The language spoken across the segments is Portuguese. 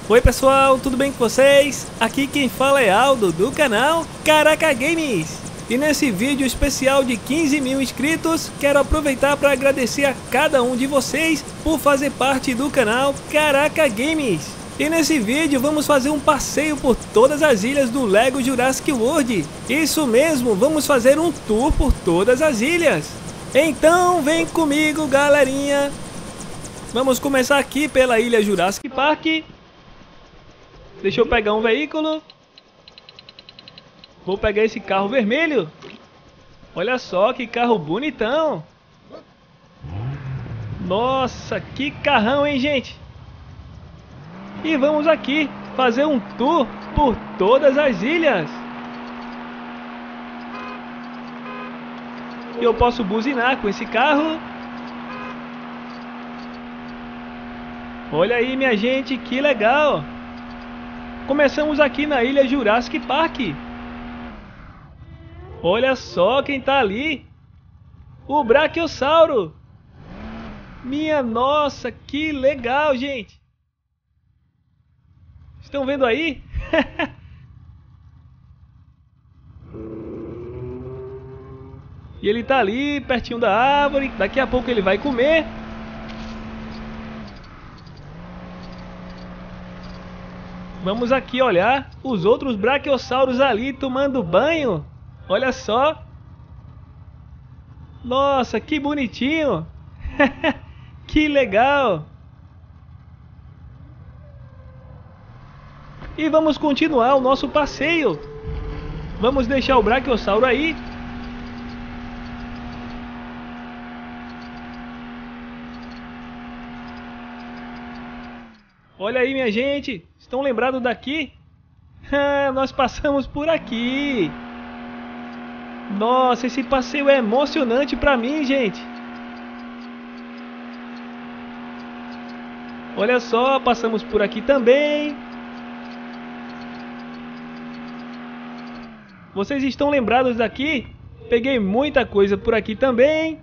Oi pessoal, tudo bem com vocês? Aqui quem fala é Aldo do canal Caraca Games. E nesse vídeo especial de 15 mil inscritos, quero aproveitar para agradecer a cada um de vocês por fazer parte do canal Caraca Games. E nesse vídeo vamos fazer um passeio por todas as ilhas do Lego Jurassic World. Isso mesmo, vamos fazer um tour por todas as ilhas. Então vem comigo, galerinha. Vamos começar aqui pela ilha Jurassic Park. Deixa eu pegar um veículo. Vou pegar esse carro vermelho. Olha só que carro bonitão. Nossa, que carrão, hein, gente? E vamos aqui fazer um tour por todas as ilhas. Eu posso buzinar com esse carro. Olha aí, minha gente, que legal. Começamos aqui na ilha Jurassic Park. Olha só quem tá ali. O Brachiosauro. Minha nossa, que legal, gente. Estão vendo aí? E ele tá ali, pertinho da árvore. Daqui a pouco ele vai comer. Vamos aqui olhar os outros braquiosauros ali tomando banho. Olha só. Nossa, que bonitinho. Que legal. E vamos continuar o nosso passeio. Vamos deixar o braquiossauro aí. Olha aí, minha gente. Estão lembrados daqui? Nós passamos por aqui. Nossa, esse passeio é emocionante pra mim, gente. Olha só, passamos por aqui também. Vocês estão lembrados daqui? Peguei muita coisa por aqui também.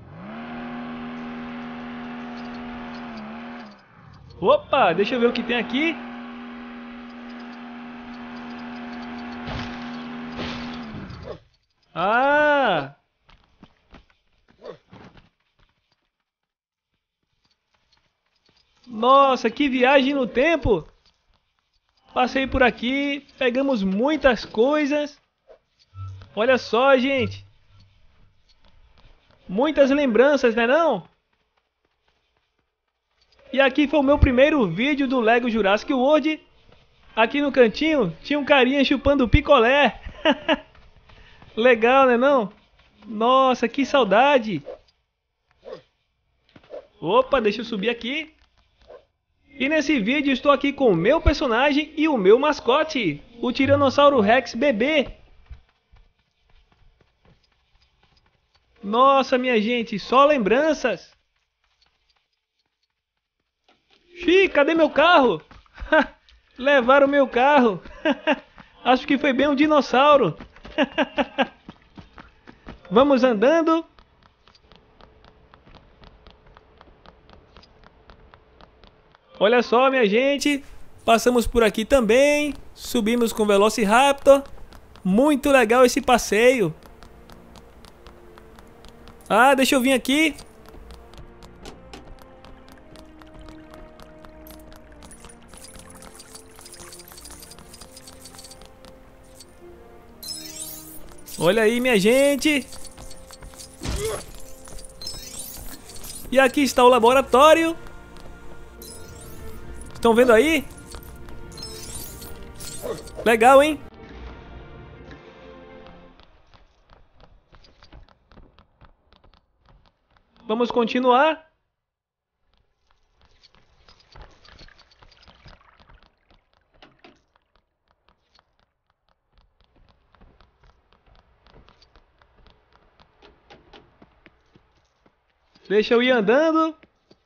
Opa, deixa eu ver o que tem aqui. Ah! Nossa, que viagem no tempo! Passei por aqui, pegamos muitas coisas. Olha só, gente. Muitas lembranças, né não? E aqui foi o meu primeiro vídeo do Lego Jurassic World. Aqui no cantinho tinha um carinha chupando picolé. Legal, né não? Nossa, que saudade. Opa, deixa eu subir aqui. E nesse vídeo estou aqui com o meu personagem e o meu mascote, o Tiranossauro Rex bebê. Nossa, minha gente, só lembranças. Xiii, cadê meu carro? Levaram meu carro. Acho que foi bem um dinossauro. Vamos andando. Olha só, minha gente. Passamos por aqui também. Subimos com o Velociraptor. Muito legal esse passeio. Ah, deixa eu vir aqui. Olha aí, minha gente. E aqui está o laboratório. Estão vendo aí? Legal, hein? Vamos continuar. Deixa eu ir andando.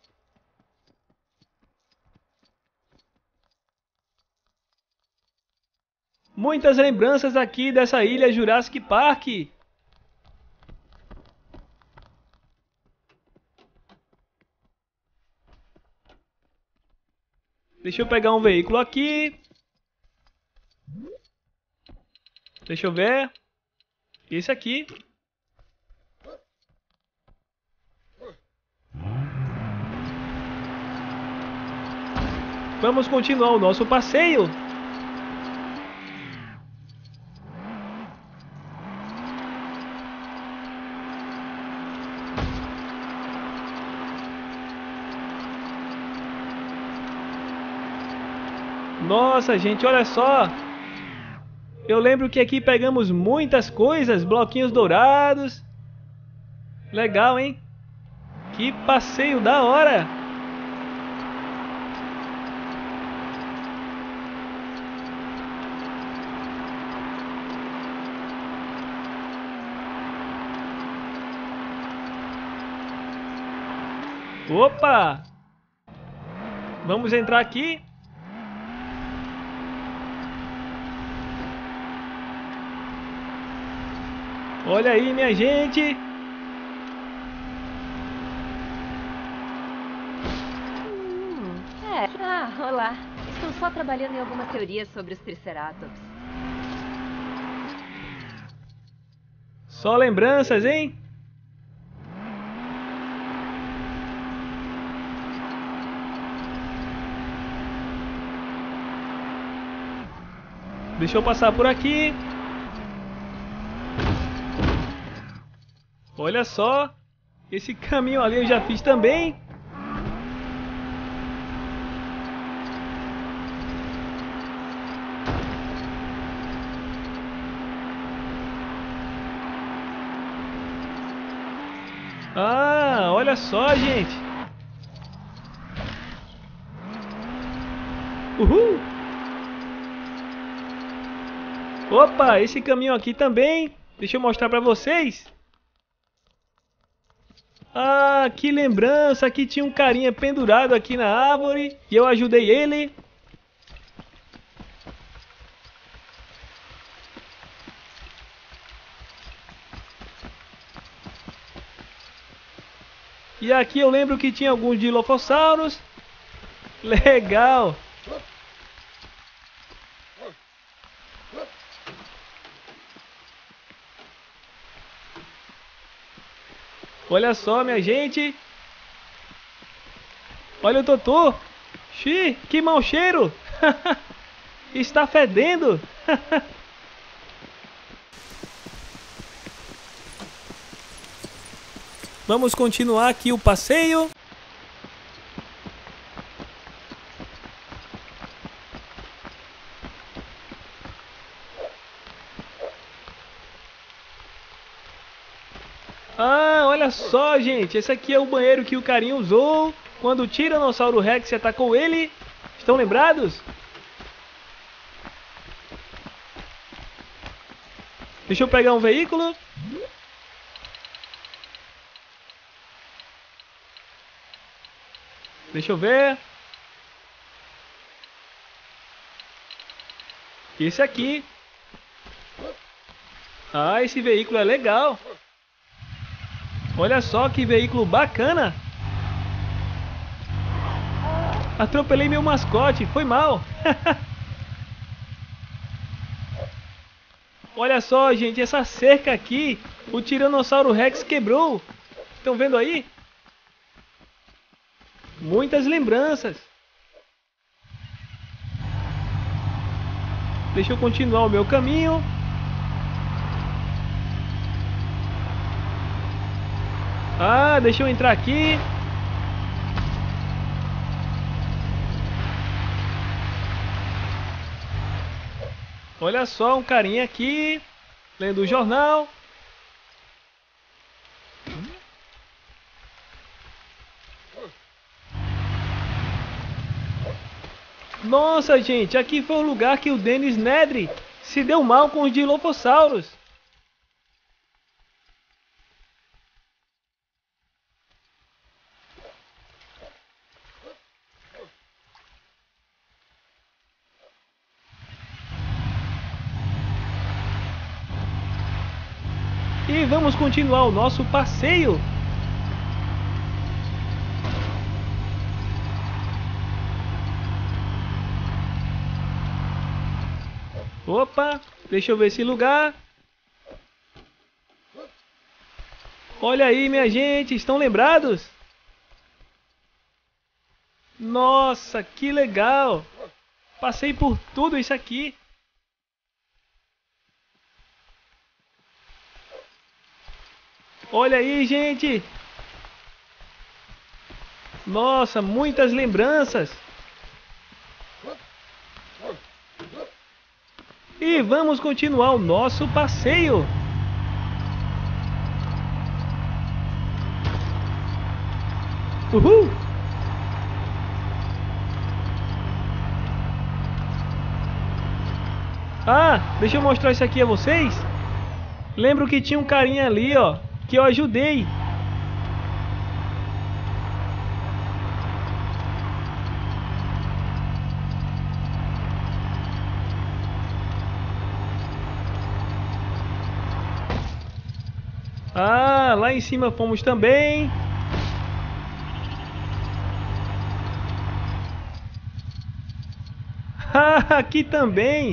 Muitas lembranças aqui dessa ilha Jurassic Park. Deixa eu pegar um veículo aqui. Deixa eu ver. Esse aqui. Vamos continuar o nosso passeio. Nossa, gente, olha só. Eu lembro que aqui pegamos muitas coisas, bloquinhos dourados. Legal, hein? Que passeio da hora. Opa! Vamos entrar aqui. Olha aí, minha gente. Olá. Estou só trabalhando em algumas teorias sobre os Triceratops. Só lembranças, hein? Deixa eu passar por aqui. Olha só. Esse caminho ali eu já fiz também. Ah, olha só, gente. Uhul. Opa, esse caminho aqui também. Deixa eu mostrar pra vocês. Ah, que lembrança. Aqui tinha um carinha pendurado aqui na árvore. E eu ajudei ele. E aqui eu lembro que tinha alguns dilofossauros. Legal. Olha só, minha gente. Olha o Totô. Xiii, que mau cheiro. Está fedendo. Vamos continuar aqui o passeio. Ah, olha só, gente. Esse aqui é o banheiro que o carinha usou quando o Tiranossauro Rex atacou ele. Estão lembrados? Deixa eu pegar um veículo. Deixa eu ver. Esse aqui. Ah, esse veículo é legal. Olha só que veículo bacana. Atropelei meu mascote, foi mal. Olha só, gente, essa cerca aqui, o Tiranossauro Rex quebrou. Estão vendo aí? Muitas lembranças. Deixa eu continuar o meu caminho. Ah, deixa eu entrar aqui. Olha só, um carinha aqui, lendo o jornal. Nossa, gente, aqui foi o lugar que o Dennis Nedry se deu mal com os Dilophosaurus. E vamos continuar o nosso passeio. Opa, deixa eu ver esse lugar. Olha aí, minha gente, estão lembrados? Nossa, que legal! Passei por tudo isso aqui. Olha aí, gente! Nossa, muitas lembranças! E vamos continuar o nosso passeio! Uhul! Ah, deixa eu mostrar isso aqui a vocês. Lembro que tinha um carinha ali, ó, que eu ajudei. Ah, lá em cima fomos também. Ah, aqui também.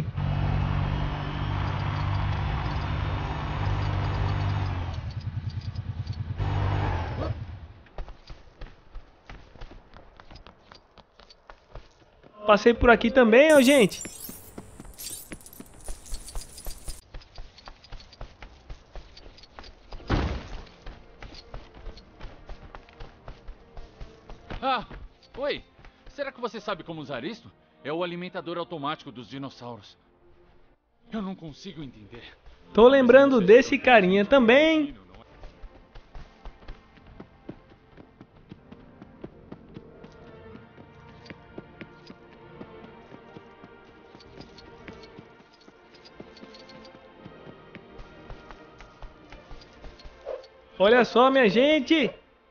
Passei por aqui também, ó, gente. Ah, oi. Será que você sabe como usar isto? É o alimentador automático dos dinossauros. Eu não consigo entender. Tô lembrando desse carinha também. Olha só, minha gente.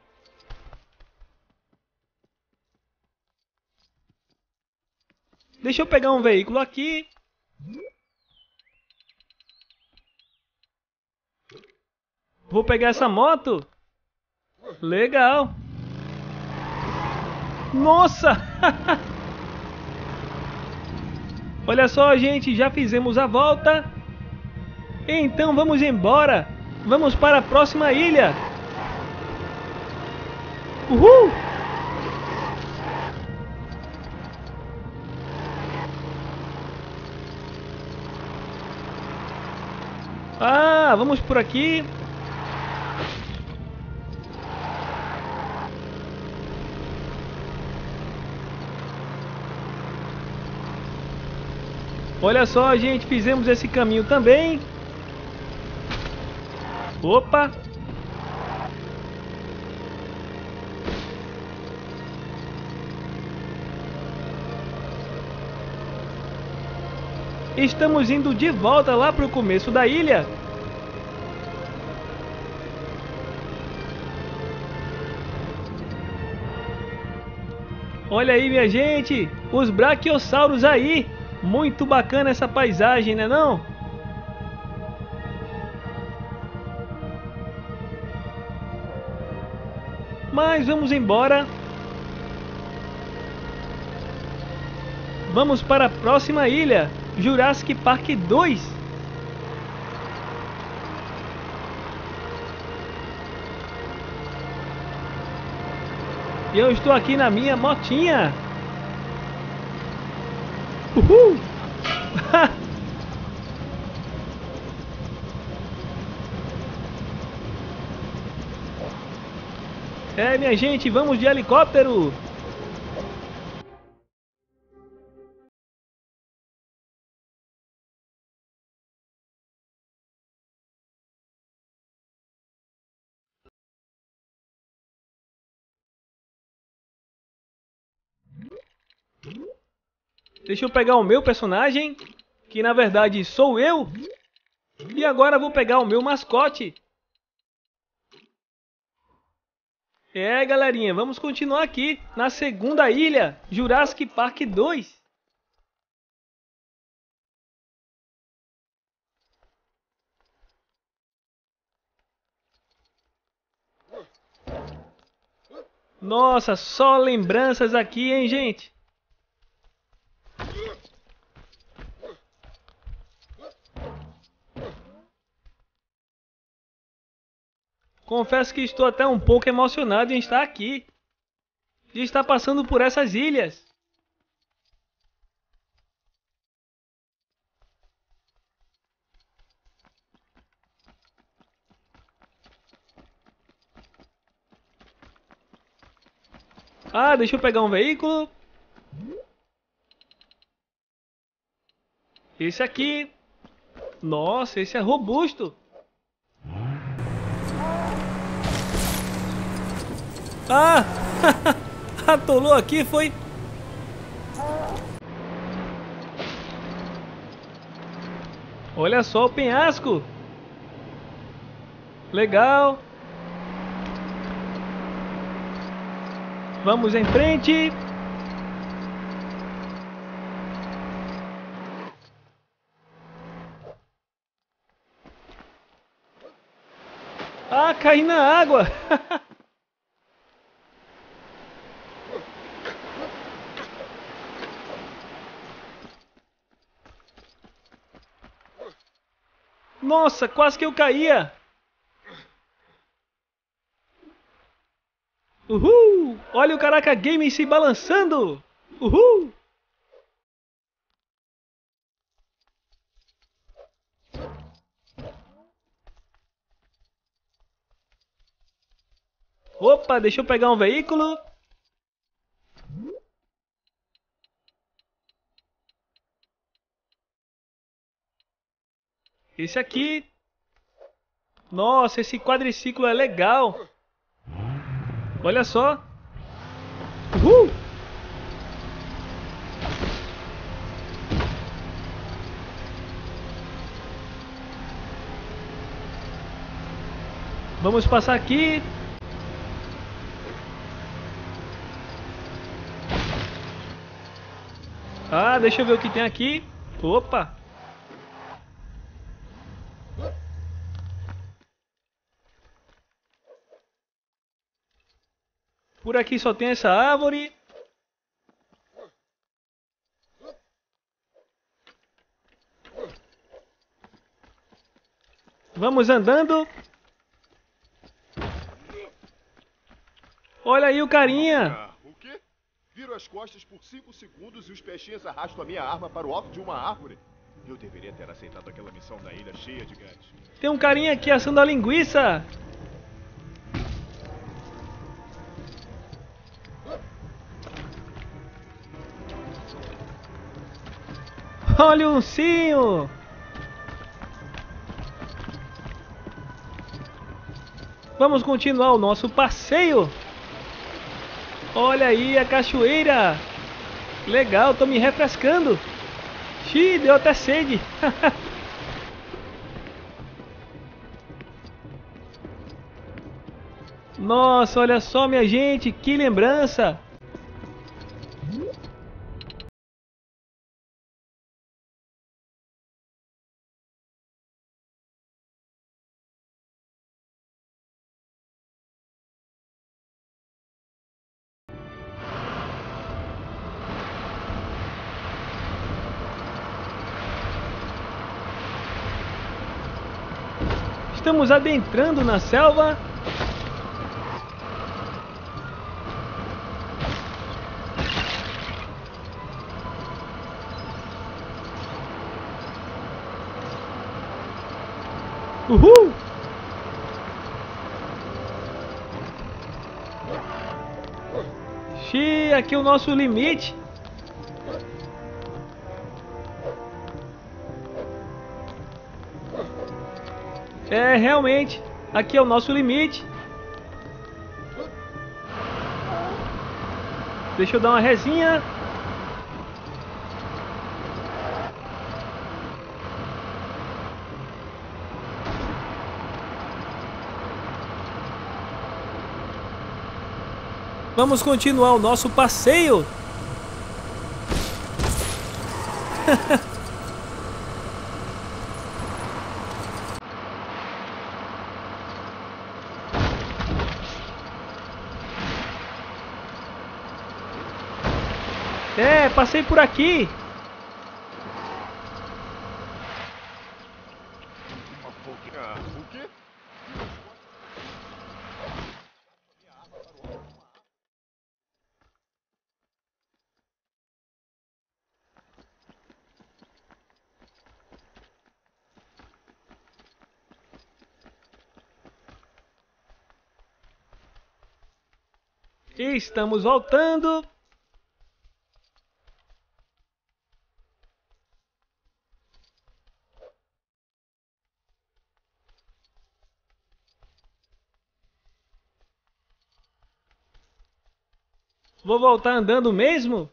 Deixa eu pegar um veículo aqui. Vou pegar essa moto. Legal. Nossa! Olha só, gente, já fizemos a volta. Então vamos embora. Vamos para a próxima ilha. Uhul! Ah, vamos por aqui. Olha só, gente, fizemos esse caminho também. Opa! Estamos indo de volta lá para o começo da ilha. Olha aí, minha gente, os brachiossauros aí. Muito bacana essa paisagem, né não? Mas vamos embora. Vamos para a próxima ilha, Jurassic Park 2. E eu estou aqui na minha motinha. Uhul! É, minha gente, vamos de helicóptero. Deixa eu pegar o meu personagem, que na verdade sou eu. E agora vou pegar o meu mascote. É, galerinha, vamos continuar aqui na segunda ilha, Jurassic Park 2. Nossa, só lembranças aqui, hein, gente? Confesso que estou até um pouco emocionado em estar aqui. De estar passando por essas ilhas. Ah, deixa eu pegar um veículo. Esse aqui. Nossa, esse é robusto. Ah! Atolou aqui, foi? Olha só o penhasco. Legal. Vamos em frente. Ah, caí na água. Nossa, quase que eu caía. Uhul! Olha o Caraca Games se balançando. Uhul! Opa, deixa eu pegar um veículo. Esse aqui. Nossa, esse quadriciclo é legal. Olha só. Uhul! Vamos passar aqui. Ah, deixa eu ver o que tem aqui. Opa! Por aqui só tem essa árvore. Vamos andando. Olha aí o carinha. O quê? Viro as costas por 5 segundos e os peixinhos arrastam a minha arma para o alto de uma árvore. Eu deveria ter aceitado aquela missão na ilha cheia de ganchos. Tem um carinha aqui assando a linguiça. Olha o ursinho. Vamos continuar o nosso passeio. Olha aí a cachoeira. Legal, tô me refrescando. Xiii, deu até sede. Nossa, olha só, minha gente, que lembrança. Estamos adentrando na selva. Uhul! Xiii, aqui é o nosso limite. É, realmente, aqui é o nosso limite. Deixa eu dar uma resinha. Vamos continuar o nosso passeio. É, passei por aqui. O quê? Estamos voltando. Vou voltar andando mesmo?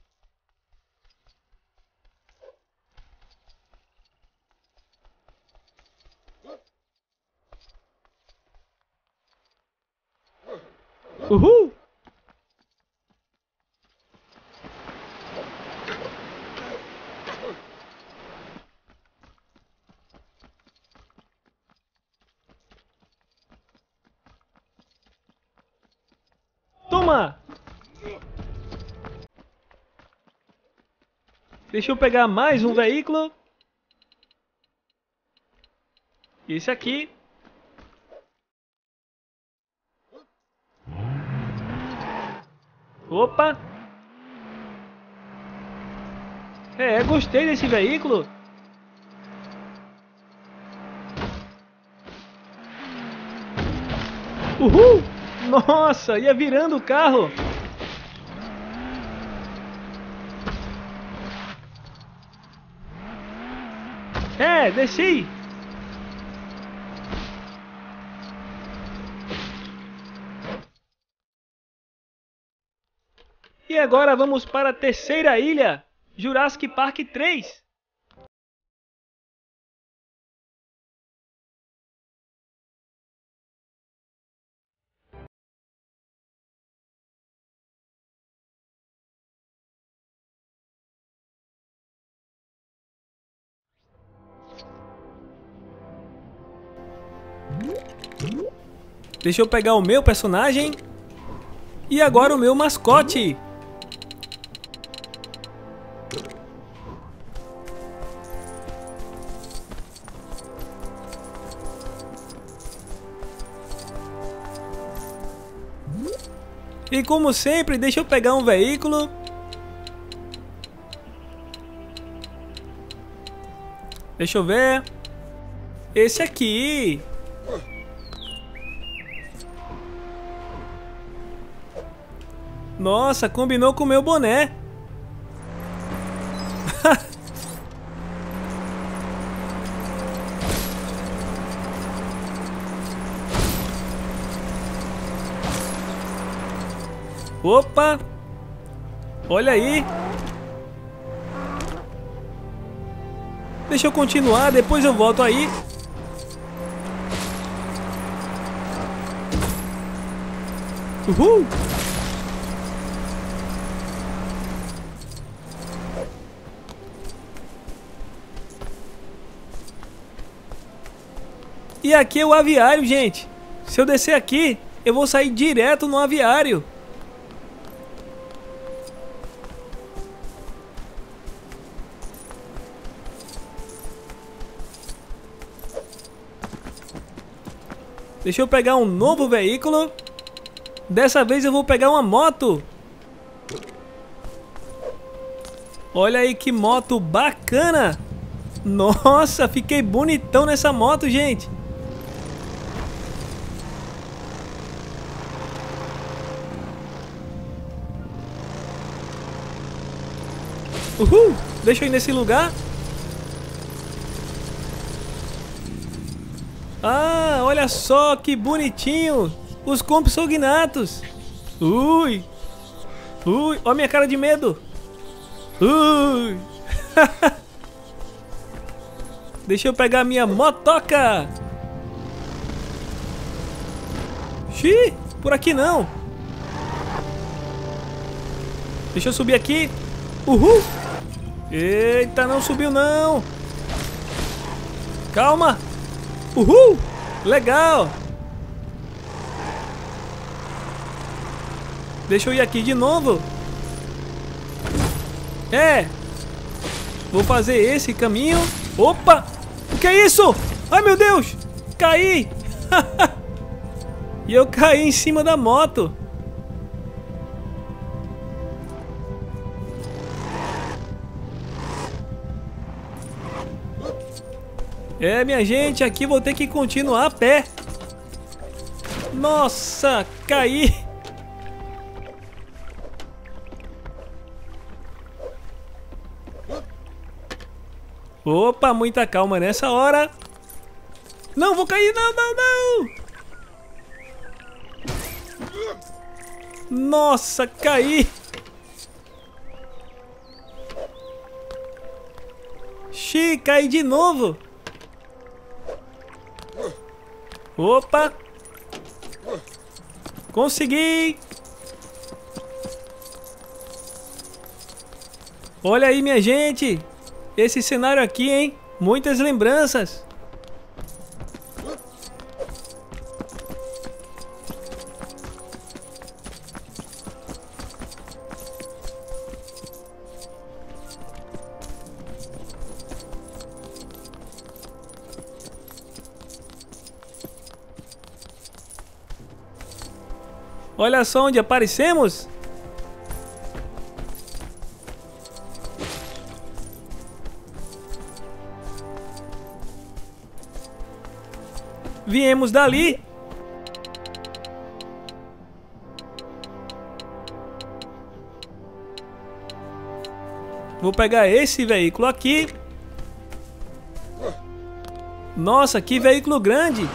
Uhul! Toma! Deixa eu pegar mais um veículo. Esse aqui. Opa! Gostei desse veículo. Uhul! Nossa, ia virando o carro. Desci. E agora vamos para a terceira ilha, Jurassic Park 3. Deixa eu pegar o meu personagem. E agora o meu mascote. E como sempre, deixa eu pegar um veículo. Deixa eu ver. Esse aqui. Nossa, combinou com o meu boné. Opa! Olha aí! Deixa eu continuar, depois eu volto aí. Uhul! E aqui é o aviário, gente. Se eu descer aqui, eu vou sair direto no aviário. Deixa eu pegar um novo veículo. Dessa vez eu vou pegar uma moto. Olha aí que moto bacana. Nossa, fiquei bonitão nessa moto, gente. Uhul! Deixa eu ir nesse lugar. Ah, olha só que bonitinho. Os Compsognathus. Ui. Ui, olha minha cara de medo. Ui. Deixa eu pegar minha motoca. Xiii, por aqui não. Deixa eu subir aqui. Uhul. Eita, não subiu não. Calma. Uhul. Legal. Deixa eu ir aqui de novo. Vou fazer esse caminho. Opa. O que é isso? Ai, meu Deus. Caí. E eu caí em cima da moto. Minha gente, aqui vou ter que continuar a pé. Nossa, caí. Opa, muita calma nessa hora. Não, vou cair, não, não, não. Nossa, caí. Xiii, caí de novo. Opa. Consegui. Olha aí, minha gente. Esse cenário aqui, hein? Muitas lembranças. Olha só onde aparecemos. Viemos dali. Vou pegar esse veículo aqui. Nossa, que veículo grande.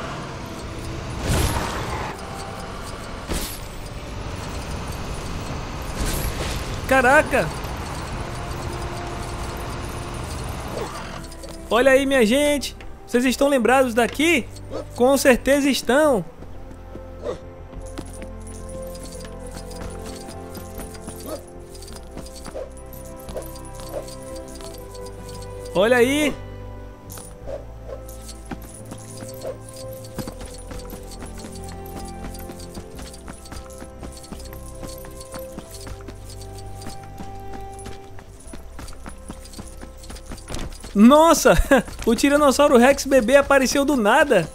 Caraca! Olha aí, minha gente. Vocês estão lembrados daqui? Com certeza estão. Olha aí. Nossa, o Tiranossauro Rex bebê apareceu do nada.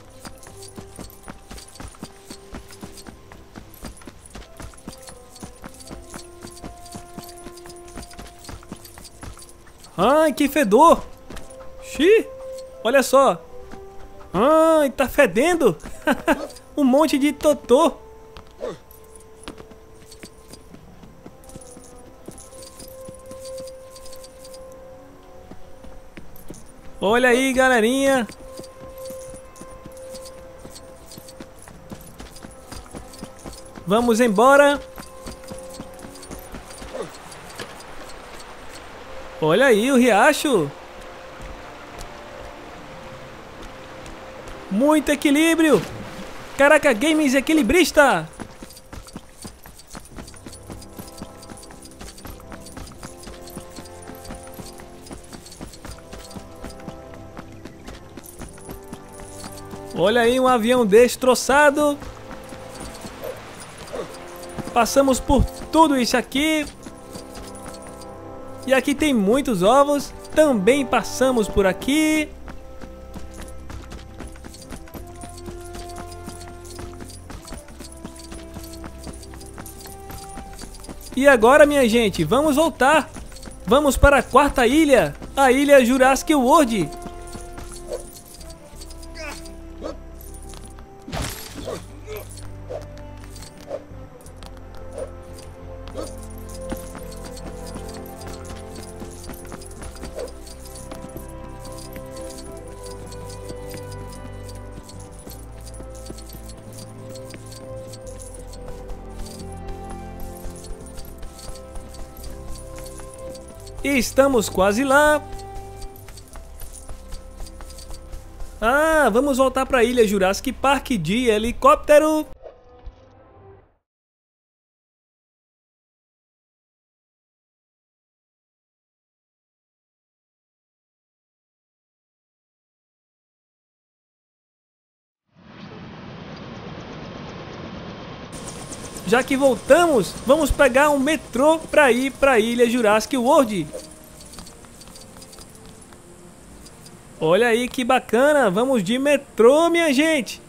Ai, que fedor. Xiii, olha só. Ai, tá fedendo. Um monte de totô. Olha aí, galerinha. Vamos embora. Olha aí o riacho. Muito equilíbrio. Caraca Games equilibrista. Olha aí um avião destroçado. Passamos por tudo isso aqui. E aqui tem muitos ovos. Também passamos por aqui. E agora, minha gente, vamos voltar. Vamos para a quarta ilha. A ilha Jurassic World. Estamos quase lá. Ah, vamos voltar para a ilha Jurassic Park de helicóptero. Já que voltamos, vamos pegar um metrô para ir para a ilha Jurassic World. Olha aí que bacana, vamos de metrô, minha gente.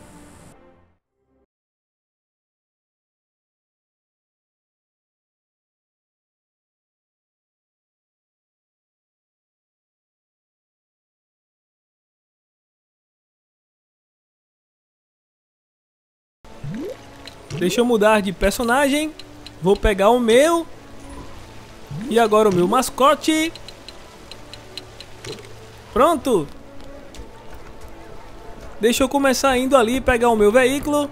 Deixa eu mudar de personagem. Vou pegar o meu. E agora o meu mascote. Pronto. Deixa eu começar indo ali pegar o meu veículo.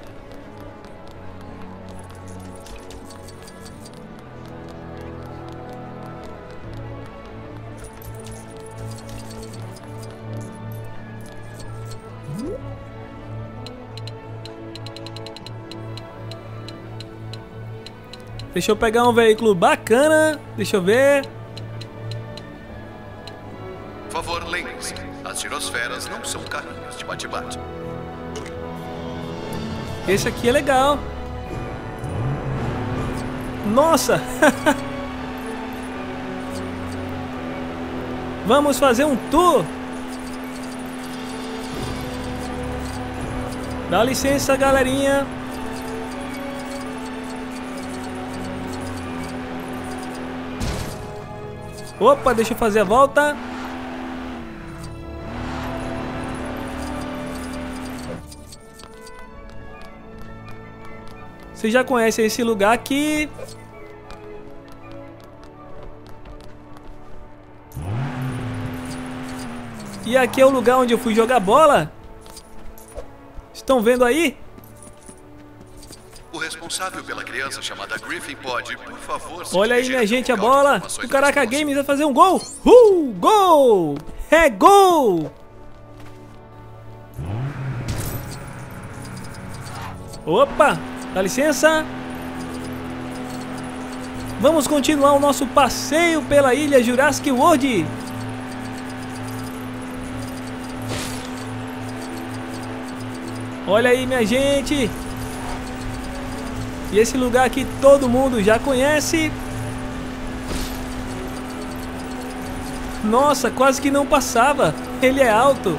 Deixa eu pegar um veículo bacana. Deixa eu ver. Por favor, lembre-se, as girosferas não são carrinhos de bate-bate. Esse aqui é legal. Nossa! Vamos fazer um tour. Dá licença, galerinha. Opa, deixa eu fazer a volta. Vocês já conhecem esse lugar aqui. E aqui é o lugar onde eu fui jogar bola. Estão vendo aí? O responsável pela criança chamada Griffin pode, por favor, se Olha aí, dirigir minha até gente, a local de bola. informações O Caraca das Games vai fazer um gol. Gol! É gol! Opa, dá licença. Vamos continuar o nosso passeio pela ilha Jurassic World. Olha aí, minha gente. E esse lugar aqui todo mundo já conhece. Nossa, quase que não passava. Ele é alto.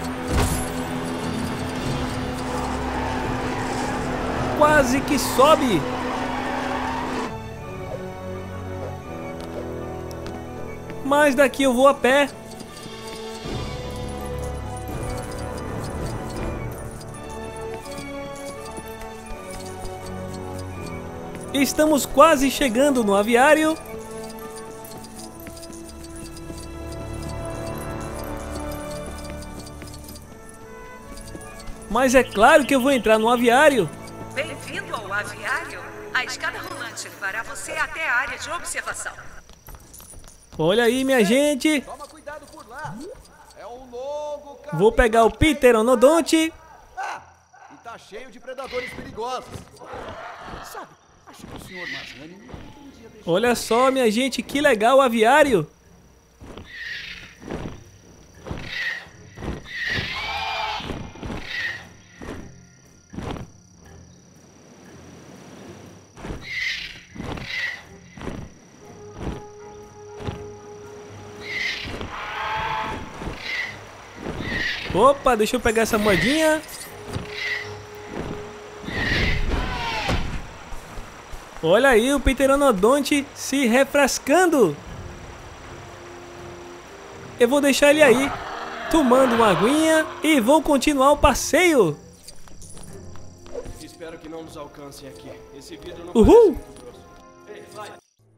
Quase que sobe. Mas daqui eu vou a pé. Estamos quase chegando no aviário. Mas é claro que eu vou entrar no aviário. Bem-vindo ao aviário. A escada rolante levará você até a área de observação. Olha aí, minha gente. Toma cuidado por lá. É um longo caminho. Vou pegar o Pteranodonte. E tá cheio de predadores perigosos. Sabe, acho que o senhor Masrani um dia deixou... Olha só, minha gente, que legal o aviário. Opa, deixa eu pegar essa moedinha. Olha aí o Pteranodonte se refrescando. Eu vou deixar ele aí, tomando uma aguinha, e vou continuar o passeio. Espero que não nos alcancem aqui. Esse vidro não Uhul! parece muito grosso. Ei, vai.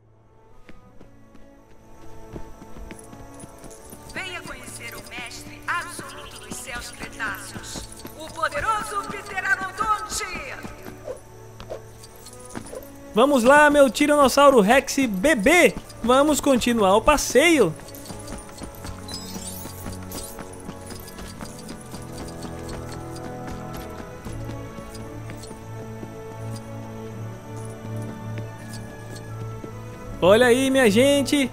Venha conhecer o mestre absoluto dos céus cretáceos, o poderoso Pteranodonte. Vamos lá, meu Tiranossauro Rex bebê. Vamos continuar o passeio. Olha aí, minha gente.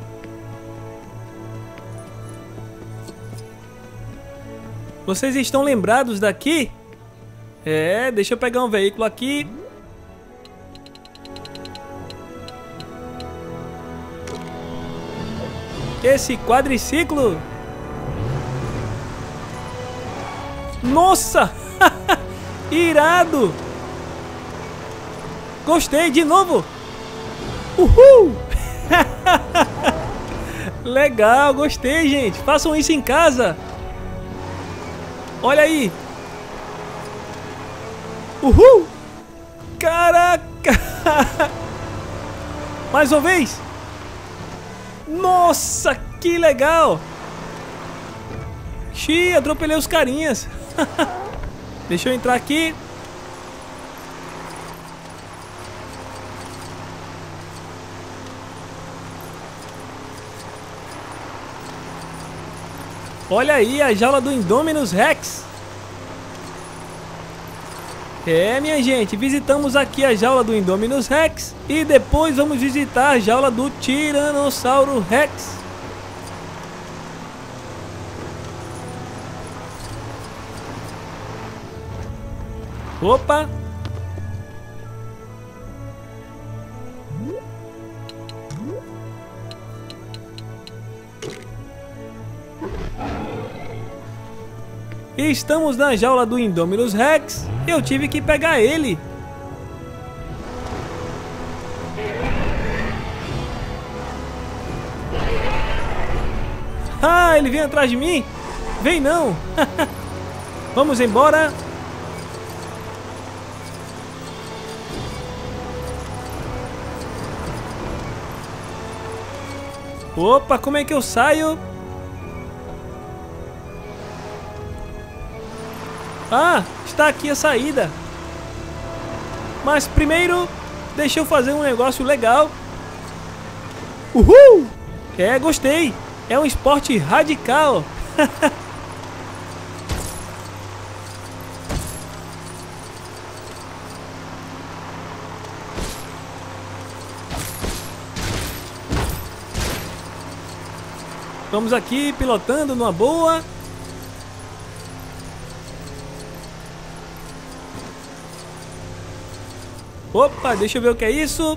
Vocês estão lembrados daqui? É, deixa eu pegar um veículo aqui. Esse quadriciclo. Nossa! Irado! Gostei de novo! Uhul! Legal, gostei, gente. Façam isso em casa. Olha aí. Uhul! Caraca! Mais uma vez. Nossa, que legal! Xiii, atropelei os carinhas. Deixa eu entrar aqui. Olha aí a jaula do Indominus Rex. É, minha gente, visitamos aqui a jaula do Indominus Rex e depois vamos visitar a jaula do Tiranossauro Rex. Opa! E estamos na jaula do Indominus Rex. Eu tive que pegar ele. Ah, ele vem atrás de mim? Vem não. Vamos embora. Opa, como é que eu saio? Ah, está aqui a saída. Mas primeiro, deixa eu fazer um negócio legal. Uhul! É, gostei. É um esporte radical. Vamos aqui pilotando numa boa. Opa, deixa eu ver o que é isso.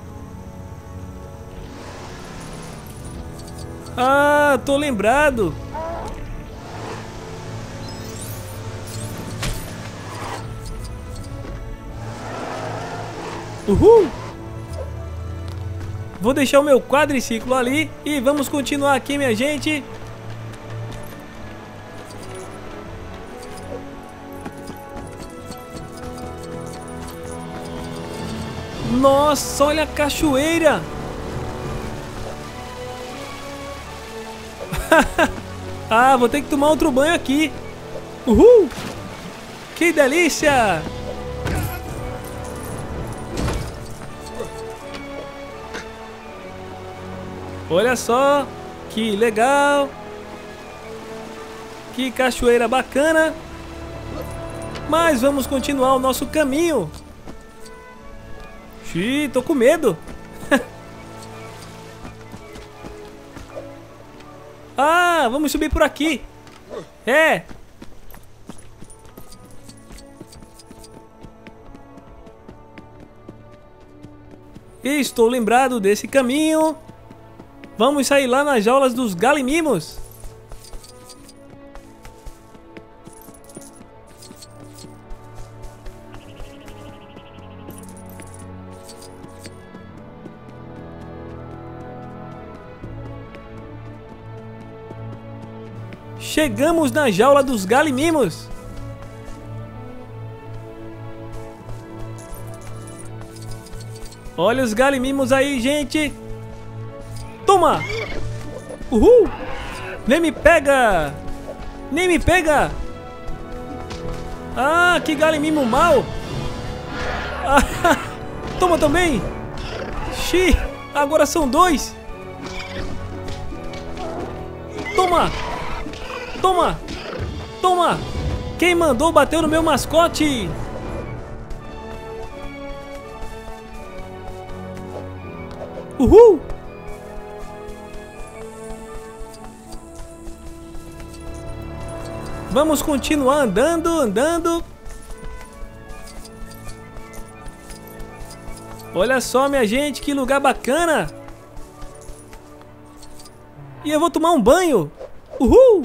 Ah, tô lembrado. Uhul! Vou deixar o meu quadriciclo ali e vamos continuar aqui, minha gente. Nossa, olha a cachoeira! Ah, vou ter que tomar outro banho aqui. Uhul! Que delícia! Olha só, que legal! Que cachoeira bacana! Mas vamos continuar o nosso caminho. Xiii, tô com medo. Ah, vamos subir por aqui. É. Estou lembrado desse caminho. Vamos sair lá nas jaulas dos Galimimos. Chegamos na jaula dos Galimimos. Olha os Galimimos aí, gente. Toma! Uhul! Nem me pega! Nem me pega! Ah, que Galimimo mal! Ah, toma também! Xiii, agora são dois! Toma! Toma! Toma! Quem mandou bateu no meu mascote? Uhul! Vamos continuar andando. Olha só, minha gente, que lugar bacana. E eu vou tomar um banho. Uhul!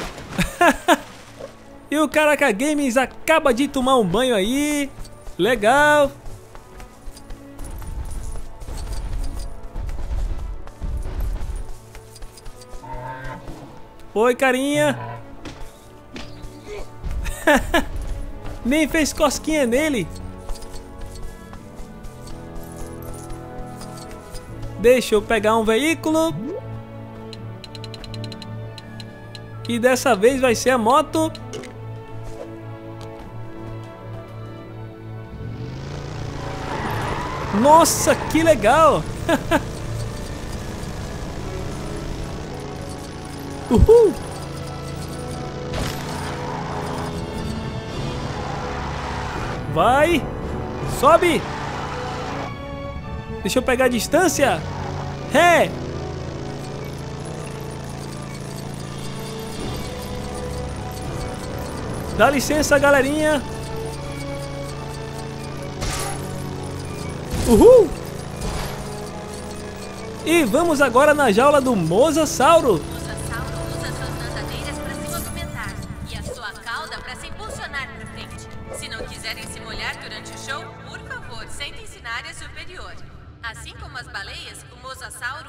E o Caraca Games acaba de tomar um banho aí. Legal. Oi, carinha. Nem fez cosquinha nele. Deixa eu pegar um veículo. que dessa vez vai ser a moto. Nossa, que legal! Uhul! Vai! Sobe! Deixa eu pegar a distância! Ré! Dá licença, galerinha! Uhul! E vamos agora na jaula do Mosasauro. O Mosasauro usa suas nadadeiras para se movimentar e a sua cauda para se impulsionar para frente. Se não quiserem se molhar durante o show, por favor, sentem-se na área superior. Assim como as baleias, o Mosasauro...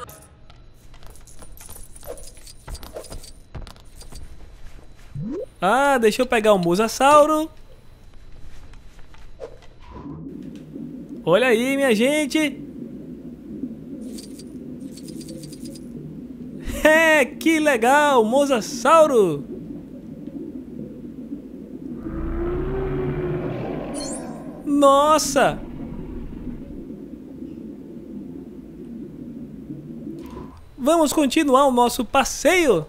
Ah, deixa eu pegar o Mosasauro. Olha aí, minha gente. É, que legal, Mosasauro. Nossa. Vamos continuar o nosso passeio.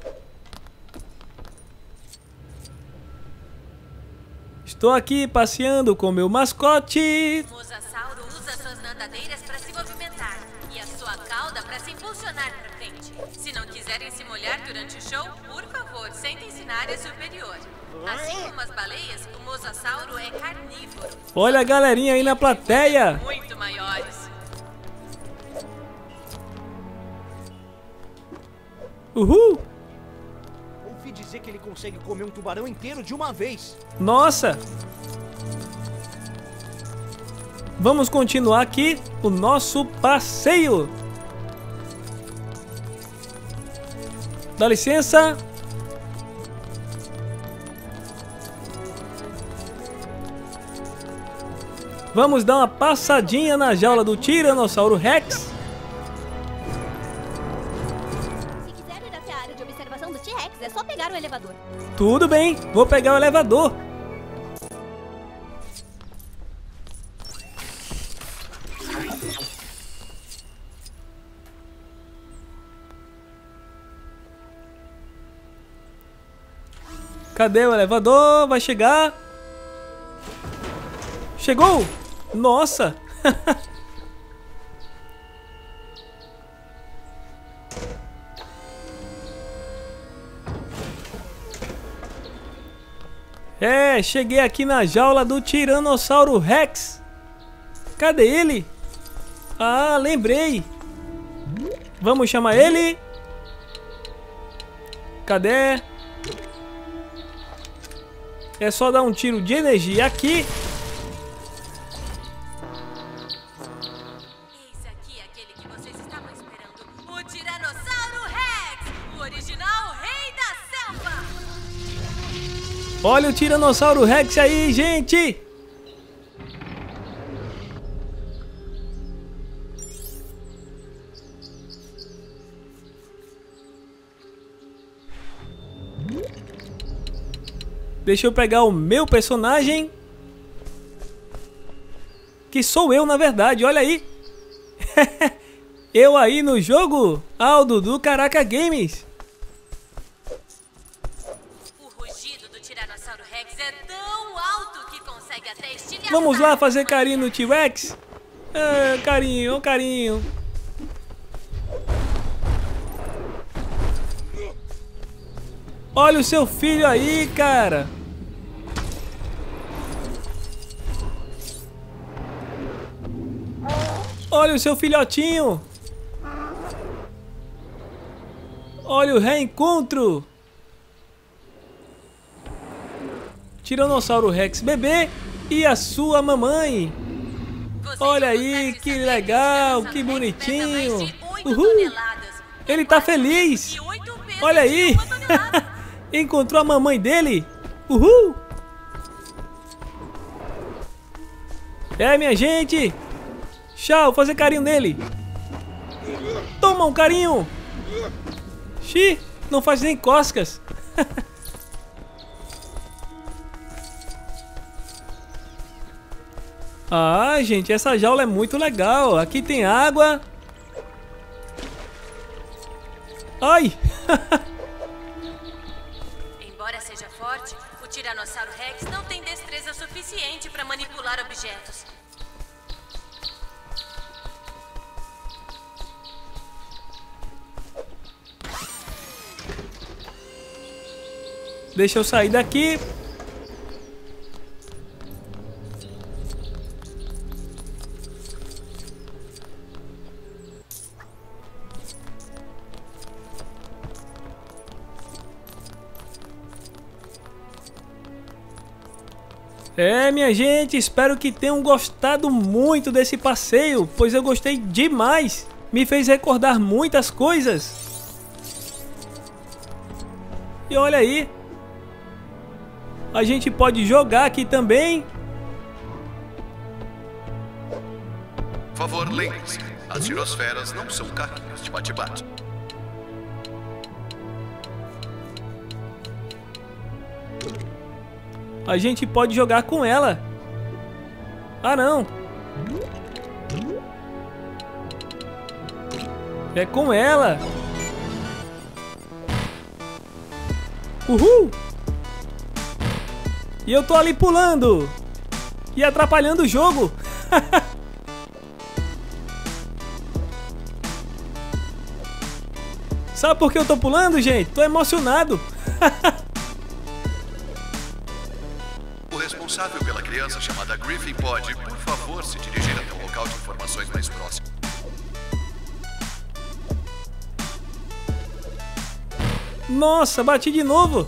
Estou aqui passeando com meu mascote. O Mosasauro usa suas nadadeiras para se movimentar e a sua cauda para se impulsionar para frente. Se não quiserem se molhar durante o show, por favor, sentem-se na área superior. Assim como as baleias, o Mosasauro é carnívoro. Olha a galerinha aí na plateia. Muito maiores. Uhul! Ouvi dizer que ele consegue comer um tubarão inteiro de uma vez. Nossa! Vamos continuar aqui o nosso passeio. Dá licença. Vamos dar uma passadinha na jaula do Tiranossauro Rex. Se quiser ir até a área de observação do T-Rex, é só pegar o elevador. Tudo bem, vou pegar o elevador. Cadê o elevador? Vai chegar. Chegou! Nossa! É, cheguei aqui na jaula do Tiranossauro Rex. Cadê ele? Ah, lembrei. Vamos chamar ele. Cadê? É só dar um tiro de energia aqui. Esse aqui é aquele que vocês estavam esperando. O Tiranossauro Rex, o original rei da selva. Olha o Tiranossauro Rex aí, gente. Deixa eu pegar o meu personagem. Que sou eu, na verdade, olha aí. Eu aí no jogo, Aldo do Caraca Games. O rugido do Tiranossauro Rex é tão alto que consegue até estilhaçar. Vamos lá fazer carinho no T-Rex? Ah, carinho, carinho. Olha o seu filho aí, cara. Olha o seu filhotinho. Olha o reencontro. Tiranossauro Rex bebê e a sua mamãe. Olha aí, que legal, que bonitinho. Uhul. Ele tá feliz. Olha aí. Encontrou a mamãe dele. Uhul. É, minha gente. Tchau, fazer carinho nele. Toma um carinho. Xi, não faz nem cócegas. Ah, gente, essa jaula é muito legal. Aqui tem água. Ai! Embora seja forte, o Tiranossauro Rex não tem destreza suficiente para manipular objetos. Deixa eu sair daqui. É, minha gente, espero que tenham gostado muito desse passeio, pois eu gostei demais. Me fez recordar muitas coisas. E olha aí. A gente pode jogar aqui também. Por favor, lembre-se, as girosferas não são carrinhos de bate-bate. A gente pode jogar com ela. Ah, não. É com ela. Uhul. E eu tô ali pulando. E atrapalhando o jogo. Sabe por que eu tô pulando, gente? Tô emocionado. O responsável pela criança chamada Griffin pode, por favor, se dirigir até um local de informações mais próximo. Nossa, bati de novo.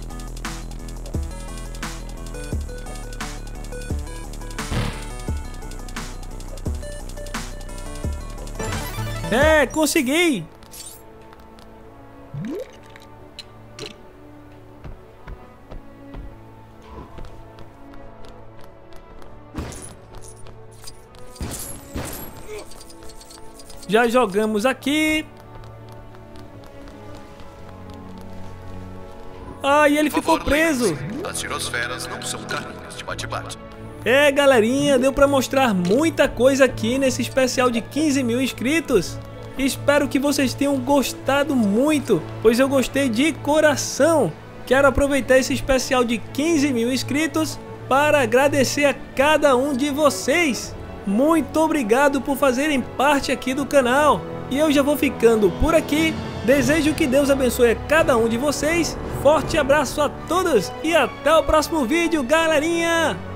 É, consegui. Já jogamos aqui. Ah, e ele ficou preso. As girosferas não são carrinhos de bate-bate. É, galerinha, deu pra mostrar muita coisa aqui nesse especial de 15 mil inscritos. Espero que vocês tenham gostado muito, pois eu gostei de coração. Quero aproveitar esse especial de 15 mil inscritos para agradecer a cada um de vocês. Muito obrigado por fazerem parte aqui do canal. E eu já vou ficando por aqui. Desejo que Deus abençoe a cada um de vocês. Forte abraço a todos e até o próximo vídeo, galerinha!